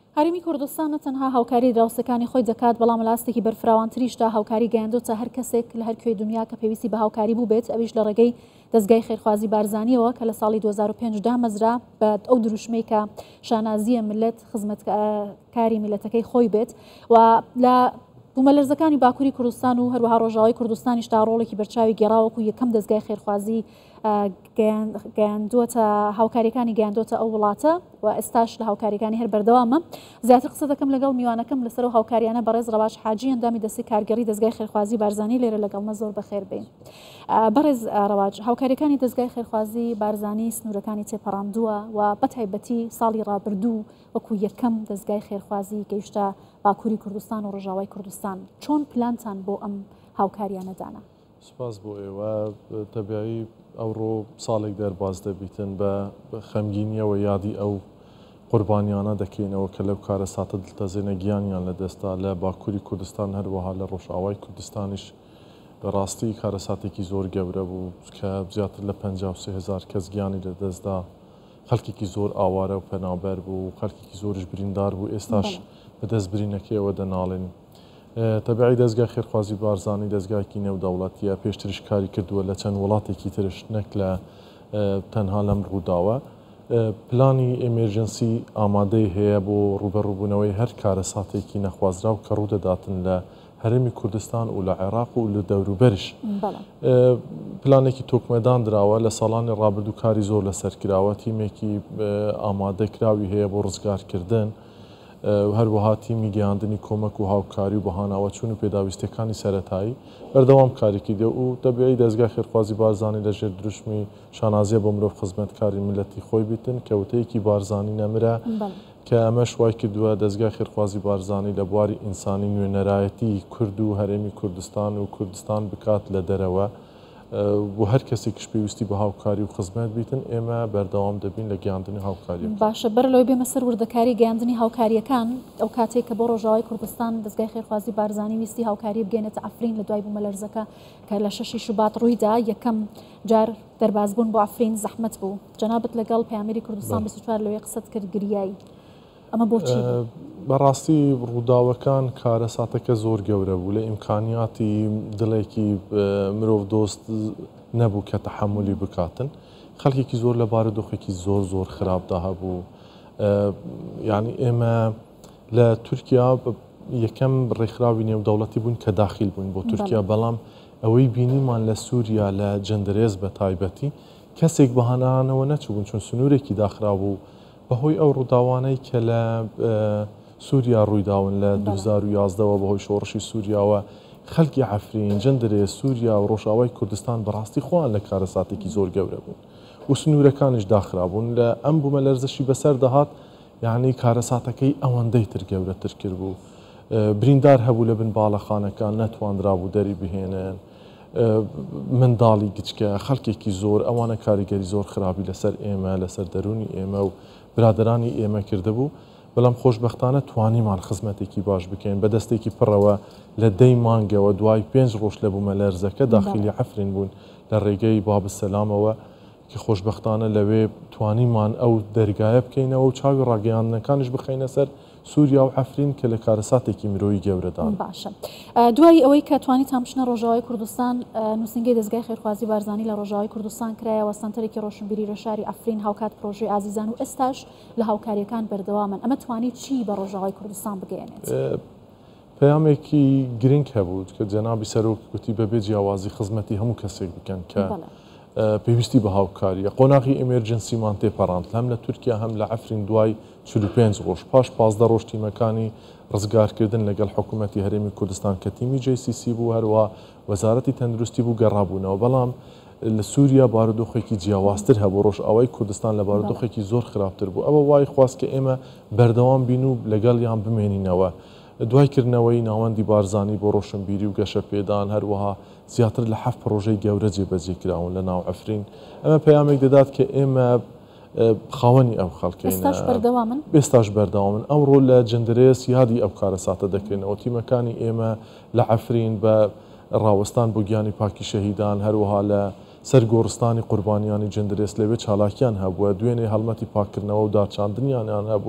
هەرێمی کوردستان نەتەنها هاوکاری دراوسەکانی خۆی دەکات بەڵام لە ئاستێکی بەرفراوانتریشدا هاوکاری گەیاندۆتە هەر کەسێک لە هەر کوێی دنیا کە پێویستی بە هاوکاری بوو بێت ئەویش لە ڕێگەی دەستگای خێرخوازی بارزانیەوە کە لە ساڵی 2005 مەزرا بە ئەو دروشمەی کە شانازیە ملت خزمەتکاری میلەتەکەی خۆی بێت و لە بوومەلەرزەکانی باکووری کوردستان و هەروەها ڕۆژاوای کوردستانیشدا ڕۆڵێکی بەرچاوی گێڕاوەکو یەکەم دەستگای خێرخوازی گەیاندۆتە هاوکاریەکانی گەیاندۆتە ئەو وڵاتە و ئێستاش لە هاوکاریەکانی هەر بەردەوامە. زیاتر قسە دەکەم لەگەڵ میوانەکەم لەسەر و هاوکاریانە بەڕێز ڕەواج حاجی ئەندامی دەستی کارگەری دەستگای خێرخوازی بارزانی لێرە لەگەڵمە زۆر بەخێر بێن. بەڕێز ڕەواج، هاوکاریەکانی دەستگای خێرخوازی بارزانی سنوورەکانی تێپەڕاندووە و بەتایبەتی ساڵی ڕابردوو وەکو یەکەم دەستگای خێرخوازی گەیشتە باکووری کوردستان و ڕۆژاوای کوردستان. چۆن پلانتان بۆ ئەم هاوکاریانەدانا؟ سپاس بۆ ئێوە. تەبیایی ئەوڕۆ ساڵێک دەرباز دەبیتن بە خەمگینیەوە یادی ئەو قوربانیانە دەکەینەوە کە لەو کارە ساتە دڵتەزێنە گیانیان لە دەستا لە باکووری کوردستان هەروەها لە ڕۆژاوای کوردستانیش بەڕاستی کارە ساتێکی زۆر گەورە بوو کە زیاتر لە 53,000 کەس گیانی لە دەستدا، خەڵکێکی زۆر ئاوارە و پەنابەر بوو، خەڵکێکی زۆرش بریندار بوو. ئێستاش بە دەستبرینەکەیەوە دەناڵێن. تەبیعی دەستگای خێرخوازی بارزانی دەستگایکی نێودەوڵەتیە، پێشترش کاری کردووە لە چەند وڵاتێکی ترش نەک لە تەنها لەم ڕووداوە. پلانی ئێمێرجنسی ئامادەی هەیە بۆ ڕوبەڕووبوونەوەی هەر کارە ساتێکی نەخوازرا و کە ڕوودەداتن لە هەرێمی کوردستان و لە عێراق و لە دەوروبەرش. پلانێکی تۆکمەدان درراوە لە ساڵانی ڕابردوو کاری زۆر لەسەر کراوە، تیمێکی ئامادەکراوی هەیە بۆ ڕزگارکردن، هەروەها تیمی گەیاندنی کۆمەک و هاوکاری و بەهاناوە چوون و پێداویستەکانی سەرەتایی بەردەوام کارێکی دێ و تەبیعی دەستگای خێرخوازی بارزانی لەژێر دروشمی شانازیە بۆ مرۆڤ خزمەتکاری میلەتی خۆی بیتن کەوتەیەکی بارزانی نەمرە کە ئەمە شوای کردووە دەستگای خێرخوازی بارزانی لە بواری ئینسانی نوێنەرایەتی کورد و هەرێمی کوردستان و کوردستان بکات لە دەرەوە بۆ هەر کەسێکیش پێویستی بە هاوکاری و خزمەت بیتن. ئێمە بەردەوام دەبین لە گەیاندنی هاوکاری. باشە، بەر لەوەی بێمە سەر وردەکاری گەیاندنی هاوکاریەکان. ئەو کاتێک کە بۆ ڕۆژاوای کوردستان دەستگای خێرخوازی بارزانی ویستی هاوکاری بگەێنێتە ئەفرین لە دوای بوومەلەرزەکە کە لە 6 شوبات ڕوویدا، یەکەم جار دەربازبوون بۆ ئەفرین زەحمەت بوو. جەنابەت لەگەڵ پەیامەری کوردستان 24 لەوەی قسەت کرد گریایی. ئەمە بۆچی؟ بەڕاستی ڕووداوەکان کارە ساتەکە زۆر گەورە بوو، لە ئیمکانیاتی دڵێکی مرۆڤ دۆست نەبوو کە تەحملی بکاتن. خەڵکێکی زۆر لە بارودۆخێکی زۆر زۆر خراپدا هەبوو. یعنی ئێمە لە تورکیا یەکەم ڕێکخراوی نێودەوڵەتی بوون کە داخل بووین بۆ تورکیا، بەڵام ئەوەی بینیمان لە سووریا لە جەندەرێز بە تایبەتی کەسێک بەهانانەوە نەچوون چون سنوورێکی داخرا بوو بەهۆی ئەو ڕووداوانەی کە لە سووریا ڕوویداون لە 2011ەوە بەهۆی شۆڕشی سووریاوە. خەڵکی عەفرین، جەندەرێ، سووریا و ڕۆژاوای کوردستان بەڕاستی خۆیان لە کارە ساتێکی زۆر گەورە بوون و سنوورەکانیش داخرابوون. لە ئەم بوومەلەرزەشی بەسەر دەهات، یعنی کارە ساتەکەی ئەوەندەی تر گەورەتر کرد بوو. بریندار هەبوو لە بن باڵەخانەکان نەتوانرا بوو دەری بهێنن، منداڵی گچکە، خەڵکێکی زۆر ئەوانە کاریگەری زۆر خراپی لەسەر ئێمە لەسەر دەرونی ئێمە و برادرانی ئێمە کردهبوو. بەڵام خۆشبەختانە توانیمان خزمەتێکی باش بکەین بە دەستێکی پڕەوە. لە 10 مانگەوە دوای 5 ڕۆژ لە بوومەلەرزەکە داخلی عەفرین بوون لە ڕێگەی بابسەلامەوە کە خۆشبەختانە لەوێ توانیمان ئەو دەرگایە بکەینەوە و چاوی ڕاگەیاندنەکانش بخەینە سەر سووریا و عەفرین کە لە کارە ساتێکی مرۆیی گەورەدان. باشە، دوای ئەوەی کە توانی تامشنە ڕۆژاوای کوردستان، نووسنگی دەستگای خێرخوازی بارزانی لە ڕۆژاوای کوردستان کرایەوە سنتەرێکی ڕۆشنبیری لە شاری ئەفرین هاوکات پرۆژەی ئازیزان و ئێستاش لە هاوکاریەکان بەردەوامن. ئەمە توانی چی بە ڕۆژاوای کوردستان بگەێنێت؟ پەیامێکی گرنگ هەبوو کە جەنابی سەرۆک گوتی بەبێ جیاوازی خزمەتی هەموو کەسێک بکەن کە پێویستی بە هاوکاریە. قۆناغی ئێمێرجنسیمان تێپەڕاند هەم لە تورکیا هەم لە عەفرین دوای 45 ڕۆژ پاش 15 ڕۆژ تیمەکانی ڕزگارکردن لەگەڵ حکوومەتی هەرێمی کوردستان کە تیمی JCC بوو هەروە وەزارەتی تەندروستی بوو گەڕابوونەوە. بەڵام لە سووریا بارودۆخێکی جیاوازتر هەبوو، ڕۆژئاوای کوردستان لە بارودۆخێکی زۆر خراپتر بوو. ئەوە وای خواست کە ئێمە بەردەوام بین و لەگەڵیان بمێنینەوە. دوایکردنەوەی ناوەندی بارزانی بۆ ڕۆشنبیری و گەشە پێدان هەروەها زیاتر لە 7 پرۆژەی گەورە جێبەجێکراون لە ناو ئەفرین. ئەمە پەیامێک دەدات کە ئێمە خاوەنی ئەو خەڵکین، ئێستاش بەردەوامن. ئەمڕۆ لە جەندەرێس یادی ئەو کارە ساتە دەکەینەوە. تیمەکانی ئێمە لە ئەفرین بە ڕاوەستان بۆ گیانی پاکی شەهیدان هەروەها لە سەر گۆڕستانی قوربانیانی جەندەرێس لەوێ چالاکیان هەبووە، دوێنێ هەڵمەتی پاکردنەوە و داچاندنیانیان هەبووە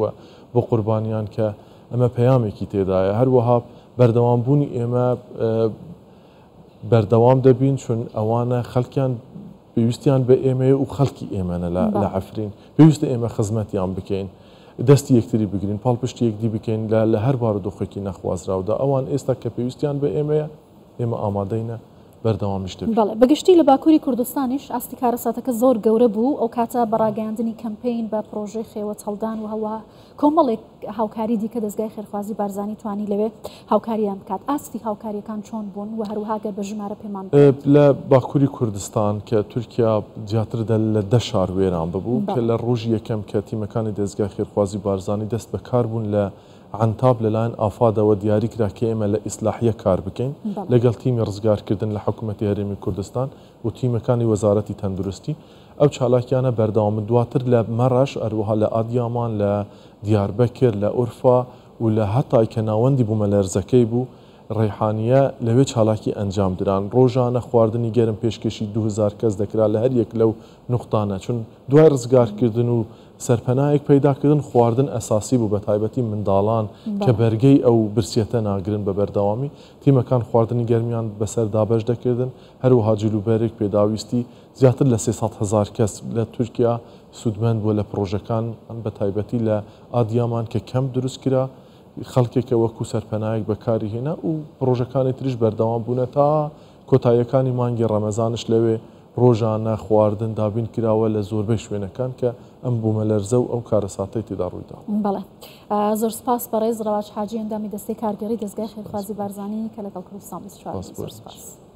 بۆ قوربانیان کە ئەمە پەیامێکی تێدایە هەروەها بەردەوامبوونی ئێمە بەردەوام دەبین چون ئەوانە خەڵکیان پێویستیان بە ئێمەیە و خەڵکی ئێمەنە لە عەفرین پێویستە ئێمە خزمەتیان بکەین دەستی یەکتری بگرین پاڵپشتی یەکدی بکەین لە هەر بارودۆخێکی نەخوازراودا ئەوان ئێستا کە پێویستیان بە ئێمەیە ئێمە ئامادەینە بەردەوامیش دەبین. بەڵێ بەگشتی لە باکووری کوردستانیش ئاستی کارەساتەکە زۆر گەورە بوو ئەو کاتە بەڕاگەیاندنی کەمپین بە پرۆژەی خێوە هەڵدان و هەوا کۆمەڵێک هاوکاری دیکە دەستگای خێرخوازی بارزانی توانی لەوێ هاوکاریان بکات ئاستی هاوکاریەکان چۆن بوون و هەروها گەر بە ژمارە پێمان لە باکووری کوردستان کە تورکیا زیاتر لە 10 شار وێران ببوو کە لە ڕۆژی یەکەم کە تیمەکانی دەستگای خێرخوازی بارزانی دەست بەکار بوون لە عنتاب لەلایەن ئافادەوە دیاری کرا کە ئێمە لە ئیسلاحیە کار بکەین لەگەڵ تیمی ڕزگارکردن لە حکوومەتی هەرێمی کوردستان و تیمەکانی وەزارەتی تەندروستی ئەو چالاکیانە بەردەوام دواتر لە مەڕەش ئەروەها لە ئادیامان لە دیاربەکر لە ئورفا و لە هەتای کە ناوەندی بوومەلەرزەکەی بوو ڕێحانیە لەوێ چالاکی ئەنجام دران ڕۆژانە خواردنی گەرم پێشکەشی 2000 کەس دەکرا لە هەر یەک لەو نقطانە چون دوای ڕزگارکردن و سەرپەنایەک پەیداکردن خواردن ئەساسی بوو بە تایبەتی منداڵان کە بەرگەی ئەو برسیەتە ناگرن بە بەردەوامی تیمەکان خواردنی گەرمیان بەسەر دابەش دەکردن هەروەها جلوبەرێک پێداویستی زیاتر لە 300,000 کەس لە تورکیا سودمەند بووە لە پرۆژەکان بە تایبەتی لە ئادیامان کە کەم دروست کرا خەڵکێکە وەکو سەرپەنایەک بەکاری هێنا و پرۆژەکانی تریش بەردەوام بوونە تا کۆتاییەکانی مانگی ڕەمەزانش لەوێ ڕۆژانە خواردن دابین کراوە لە زۆربەی شوێنەکان کە ئەم بوومەلەرزە و ئەو کارەساتەی تێدا ڕوویدا. بەڵێ زۆر سپاس بەڕێز ڕەواج حاجی ئەندامی دەستەی کارگەری دەستگای خێرخوازی بارزانی کە لەگەڵ کوردستان 24 زۆر سپاس.